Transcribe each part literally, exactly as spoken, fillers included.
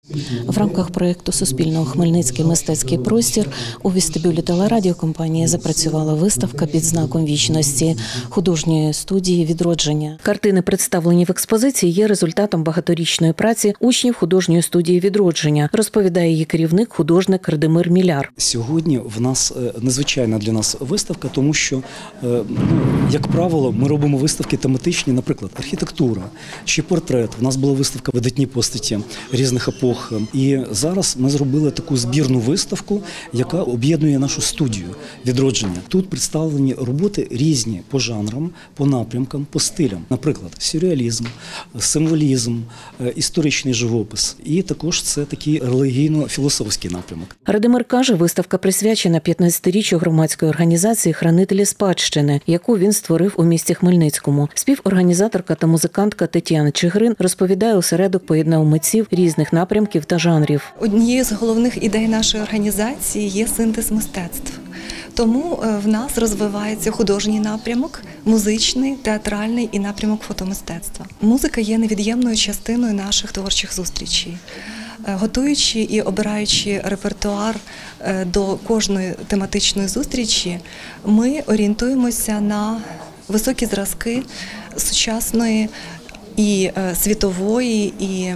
В рамках проєкту Суспільного Хмельницький мистецький простір у вестибюлі телерадіокомпанії запрацювала виставка під знаком вічності художньої студії «Відродження». Картини, представлені в експозиції, є результатом багаторічної праці учнів художньої студії «Відродження», розповідає її керівник, художник Радимир Міляр. Сьогодні в нас незвичайна для нас виставка, тому що, ну, як правило, ми робимо виставки тематичні, наприклад, архітектура чи портрет. У нас була виставка «Видатні постаті різних епох». І зараз ми зробили таку збірну виставку, яка об'єднує нашу студію «Відродження». Тут представлені роботи різні по жанрам, по напрямкам, по стилям. Наприклад, сюрреалізм, символізм, історичний живопис. І також це такий релігійно-філософський напрямок. Радимир каже, виставка присвячена п'ятнадцятиріччю громадської організації «Хранителі спадщини», яку він створив у місті Хмельницькому. Співорганізаторка та музикантка Тетяна Чигрин розповідає, осередок поєднав митців різних напрямків та жанрів. Однією з головних ідей нашої організації є синтез мистецтв. Тому в нас розвивається художній напрямок, музичний, театральний і напрямок фотомистецтва. Музика є невід'ємною частиною наших творчих зустрічей. Готуючи і обираючи репертуар до кожної тематичної зустрічі, ми орієнтуємося на високі зразки сучасної і світової, і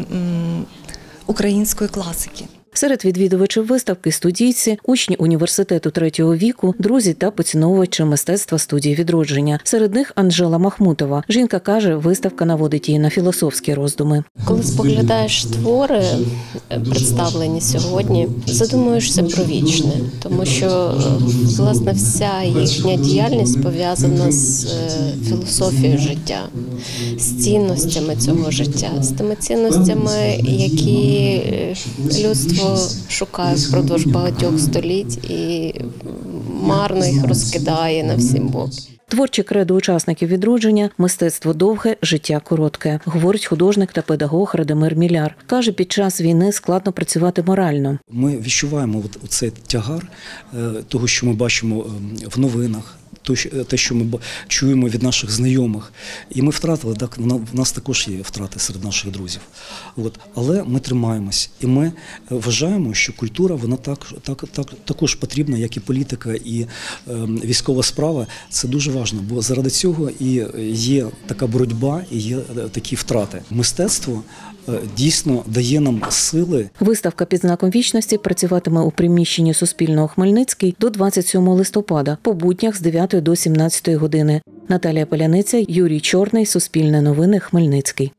української класики. Серед відвідувачів виставки – студійці, учні університету третього віку, друзі та поціновувачі мистецтва студії «Відродження». Серед них Анжела Махмутова. Жінка каже, виставка наводить її на філософські роздуми. Коли споглядаєш твори, представлені сьогодні, задумуєшся про вічне, тому що, власне, вся їхня діяльність пов'язана з філософією життя, з цінностями цього життя, з тими цінностями, які людство шукає впродовж багатьох століть і марно їх розкидає на всі боки. Творче кредо учасників «Відродження» – мистецтво довге, життя коротке, говорить художник та педагог Радимир Міляр. Каже, під час війни складно працювати морально. Ми відчуваємо цей тягар того, що ми бачимо в новинах, те, що ми чуємо від наших знайомих. І ми втратили, так, в нас також є втрати серед наших друзів. От. Але ми тримаємось. І ми вважаємо, що культура, вона так, так, так, також потрібна, як і політика, і е, військова справа. Це дуже важливо, бо заради цього і є така боротьба, і є такі втрати. Мистецтво дійсно дає нам сили. Виставка під знаком вічності працюватиме у приміщенні Суспільного Хмельницький до двадцять сьомого листопада, по буднях з дев'ятої до сімнадцятої години. Наталія Поляниця, Юрій Чорний, Суспільне новини, Хмельницький.